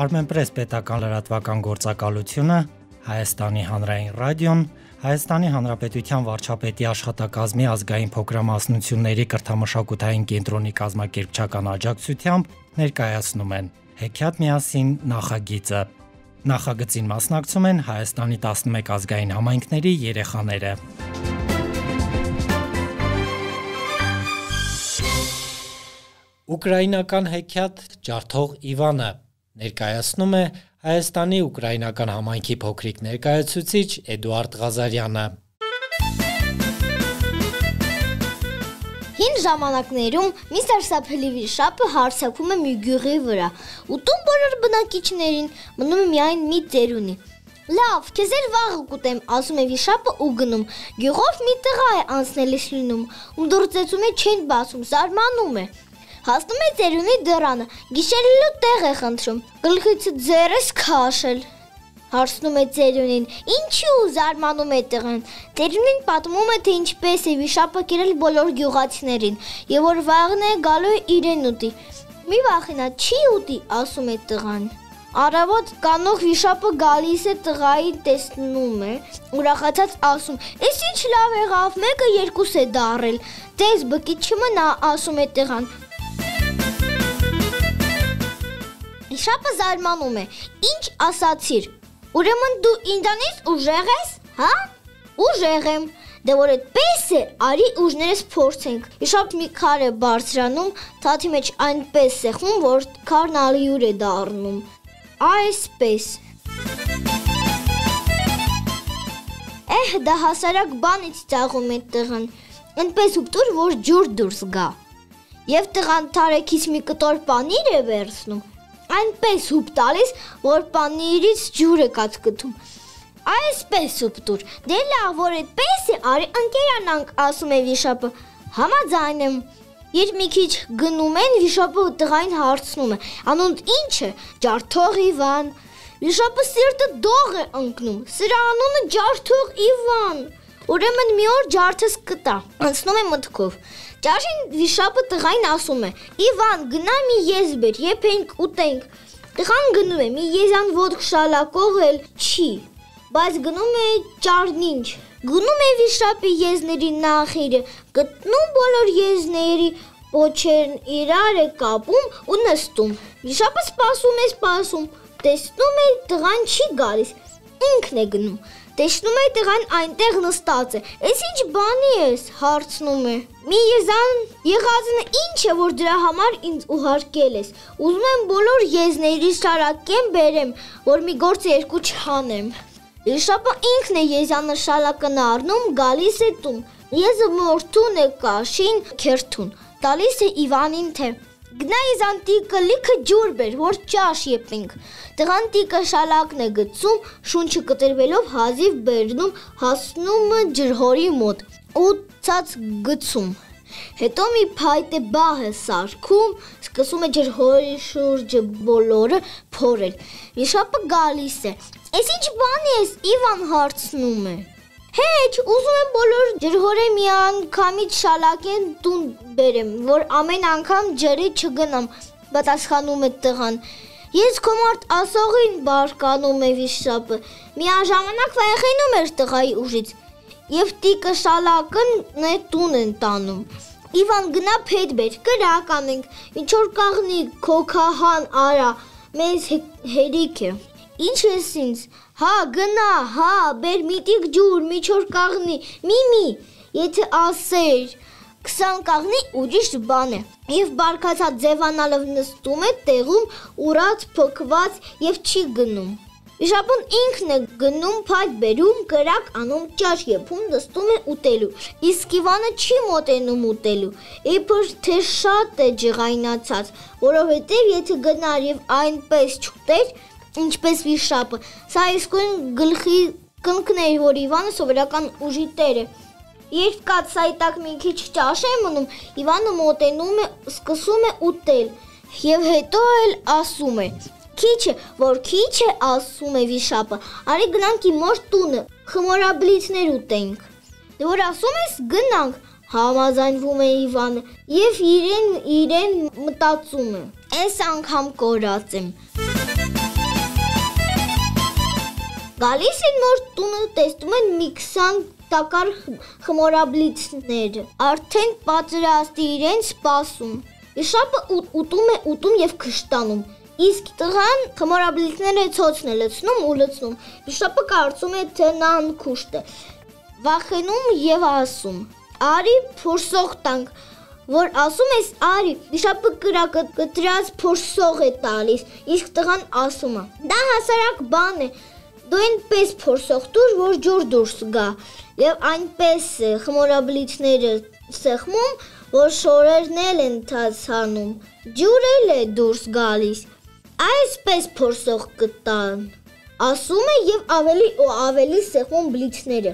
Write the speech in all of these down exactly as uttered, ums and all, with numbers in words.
Armenpress պետական լրատվական գործակալությունը, Հայաստանի հանրային ռադիոն, Հայաստանի Հանրապետության վարչապետի աշխատակազմի ազգային փոքրամասնությունների կրթամշակութային կենտրոնի կազմակերպչական աջակցությամբ ներկայացնում են Հեքիաթ միասին նախագիծը։ Նախագծին մասնակցում են Հայաստանի տասնմեկ ազգային համայնքների երեխաները։ Ուկրաինական հեքիաթ ջարդող Իվանը ներկայացնում է Հայաստանի ուկրաինական համայնքի փոքրիկ ներկայացուցիչ Էդուարդ Ղազարյանը։ Հին ժամանակներում մի սարսափելի վիշապը հարձակվում է մի գյուղի վրա, ուտում բոլոր բնակիչներին, մնում է միայն մի ծերունի։ Լավ, քեզ էլ վաղը կուտեմ, ասում է վիշապը ու գնում։ Գյուղով մի տղա է անցնելիս լինում, ում դուրսեցում է չեն բացում, զարմանում է։ Հասնում է ծերունի դռանը, գիշերելու տեղ է խնդրում, գլխից ձեռս քաշել։ Հարցնում է ծերունին, ինչու զարմանում է տղան։ Ծերունին պատմում է, թե ինչպես է վիշապը կերել բոլոր գյուղացիներին, եւ որ վաղն է գալու է իրեն ուտի։ Մի վախենա, չի ուտի, ասում է տղան։ Առավոտ կանող վիշապը գալիս է տղային տեսնում է, ուրախացած ասում. «Էս ինչ լավ եղավ, մեկը երկուս է դառել»։ Տես բկի չմնա, ասում է տղան։ Վիշապը զարմանում է. «Ինչ ասացիր, ուրեմն դու ինձանից ուժեղ ես, հա»։ «Ուժեղ եմ, դե որ այդպես է, արի ուժներս փորձենք»։ Վիշապը մի քար է բարձրանում, թաթի մեջ այնպես սեղմում, որ քարն ալյուր է դառնում։ Այսպես։ Էհ, դա հասարակ բանից ծաղում է տղան, այնպես ուպտուր, որ ջուր դուրս գա։ Եվ տղան թարեքից մի կտոր պանիր է վերցնում, այնպես հուպ տալիս, որ պանիրից ջուր է կացկտում։ Այսպես ուպտուր, դե լավ, որ այդպես է, արի ընկերանանք, ասում է վիշապը։ Համաձայն եմ։ Երբ մի քիչ գնում են, վիշապը տղային հարցնում է. «Անունդ ինչ է»։ «Ջարդող Իվան»։ Վիշապը սիրտը դող է ընկնում, սրա անունը Ջարդող Իվան։ Ուրեմն մի օր ջարդս կտա, անցնում է մտքով։ Ճաշին վիշապը տղային ասում է. «Իվան, գնա մի եզ բեր, եփենք, ուտենք»։ Տղան գնում է, մի եզան ոտք շալակող էլ չի, բայց գնում է ճարնինչ։ Գնում է վիշապի եզների նախիրը, գտնում բոլոր եզների պոչերն իրար է կապում ու նստում։ Վիշապը սպասում է, սպասում, տեսնում է տղան չի գալիս, ինքն է գնում։ Տեսնում է տղան այնտեղ նստած է։ «Էս ինչ բանի ես»։ Հարցնում է. «Մի եզան եղածն ինչ է, որ դրա համար ինձ ուղարկել ես։ Ուզում եմ բոլոր եզների շարակեմ բերեմ, որ մի գործ երկու չանեմ»։ Վիշապը ինքն է եզանը շալակն առնում, գալիս է տուն։ Եզը մորթուն է կաշին քերթուն, տալիս է Իվանին թե. «Գնա եզան տիկը լիքը ջուր բեր, որ ճաշ եփենք»։ Տղան տիկը շալակն է գցում, շունչը կտրվելով հազիվ բերնում, հասնում է ջրհորի մոտ ու ցած գցում։ Հետո մի փայտե բահ է սարքում, սկսում է ջրհորի շուրջը բոլորը փորել։ Վիշապը գալիս է. «Էս ինչ բան ես»։ Իվան հարցնում է. «Հեչ, ուզում եմ բոլոր ջրհորը մի անգամից շալակեն տուն բերեմ, որ ամեն անգամ ջրի չգնամ», պատասխանում է տղան։ «Ես քո մարդ ասողին բարկանում է վիշապը»։ Միաժամանակ վախենում էր տղայի ուժից, եւ տիկը շալակն է տուն են տանում։ Իվան, գնա փետ բեր, կրակ անենք, ինչ որ կաղնի քոքահան արա, մեզ հերիք է։ «Ինչ ես ինձ»։ «Հա, գնա, հա, բեր միտիկ ջուր, միջոր կաղնի, մի-մի, եթե ասեր»։ Քսան կաղնի ուրիշ բան է։ Եվ բարկացած ձևանալով նստում է տեղում, ուրած, փոքված եւ չի գնում։ Վիշապուն ինքն է գնում, փայտ բերում, կրակ անում, ճաշ եփում, նստում է ուտելու։ Իսկ Իվանը չի մոտենում ուտելու։ Իբր թե շատ է ջղայնացած, որովհետեւ եթե գնար եւ այնպես չուտեր, ինչպես վիշապը, սա իսկույն գլխի կընկներ, որ Իվանը սովորական ուժի տեր է։ Երբ կաթսայի տակ մի քիչ ճաշ է մնում, Իվանը մոտենում է, սկսում է ուտել եւ հետո էլ ասում է. «Քիչ է, որ քիչ է», ասում է վիշապը, «արի գնանք իմ մոր տունը, խմորաբլիթներ ուտենք»։ Դե որ ասում ես գնանք, համաձայնվում է Իվանը եւ իրեն իրեն մտածում է. «Այս անգամ կորած եմ»։ Գալիս են որ տունը տեսնում են մի քսան տակար խմորաբլիցներ, արդեն պատրաստի իրեն սպասում։ Վիշապը ուտում է ուտում եւ քշտանում։ Իսկ տղան խմորաբլիցները ցոցն է լցնում ու լցնում։ Վիշապը կարծում է թե նա անքուշտ է։ Վախենում եւ ասում. «Արի փորսող տանք», որ ասում ես արի, վիշապը կրակը կտրած փորսող է տալիս, իսկ տղան ասում է. «Դա հասարակ բան է, դու այնպես փորսող տուր, որ ջուր դուրս գա», եւ այնպես խմորաբլիցները սեղմում, որ շորերն էլ են թացանում, ջուր էլ է դուրս գալիս, այսպես փորսող կտան, ասում է եւ ավելի ու ավելի սեղմում բլիցները,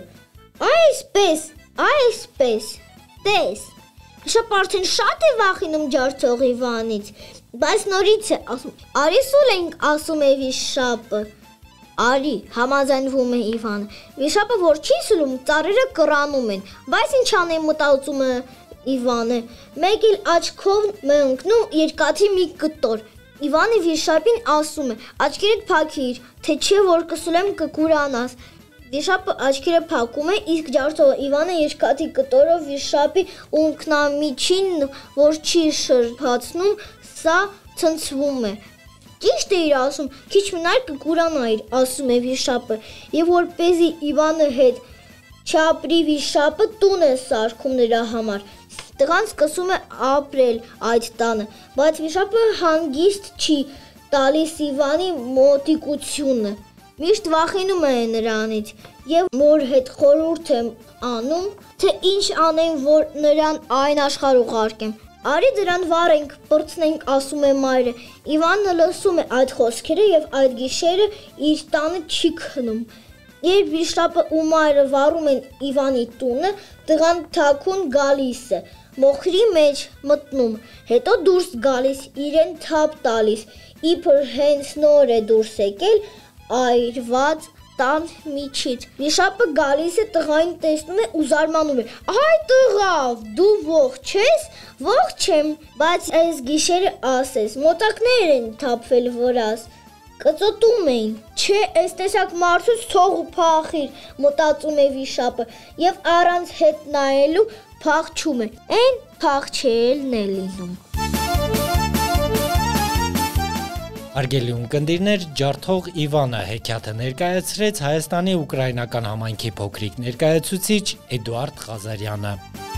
այսպես, այսպես, տես, Վիշապը արդեն շատ է վախենում ջարդող Իվանից, բայց նորից է ասում, արի սուլենք, ասում է վիշապը, արի, համաձայնվում է Իվանը, վիշապը որ չի սուլում, ծառերը կռանում են, բայց ինչ անեն մտածում է Իվանը, մեկ էլ աչքով է ընկնում երկաթի մի կտոր, Իվանը վիշապին ասում է, աչքերդ փակիր, թե չէ որ կսուլեմ կկուրանաս, Վիշապը աչքերը փակում է, իսկ ջարդողը Իվանը երկաթի կտորով վիշապի ունքնամիջին, որ չի շրփացնում, սա ցնցվում է։ Ճիշտ է իր ասում, քիչ մնար կկուրանայր, ասում է վիշապը, եւ որպեսզի Իվանը հետ չապրի վիշապը տուն է սարքում նրա համար։ Տղան սկսում է ապրել այդ տանը, բայց վիշապը հանգիստ չի տալիս Իվանի մոտիկությունը։ Միշտ վախենում է նրանից եւ մոր հետ խորհուրդ է անում, թե ինչ անեն, որ նրան այն աշխարհ ուղարկեմ։ Արի դրան վառենք, բրցնենք, ասում է մայրը։ Իվանը լսում է այդ խոսքերը եւ այդ գիշերը իր տանը չի քնում։ Երբ վիշապը ու մայրը վառում են Իվանի տունը, տղան թաքուն գալիս է, մոխրի մեջ մտնում, հետո դուրս գալիս, իրեն թափ տալիս, իբր հենց նոր է դուրս եկել, այրված տան միջից։ Վիշապը գալիս է տղային տեսնում է ու զարմանում է. «Այ տղա, դու ողջ ես»։ «Ողջ եմ, բայց այս գիշերը ասես, մոտակներ են թափվել վրաս»։ Կծոտում էին։ «Չէ, այս տեսակ մարդուց թող ու փախիր», մտածում է վիշապը եւ առանց հետ նայելու փախչում է։ Այն փախչելն է լինում։ Հարգելի ունկնդիրներ, ջարդող Իվանը հեքիաթը ներկայացրեց Հայաստանի ուկրաինական համայնքի փոքրիկ ներկայացուցիչ Էդուարդ Ղազարյանը։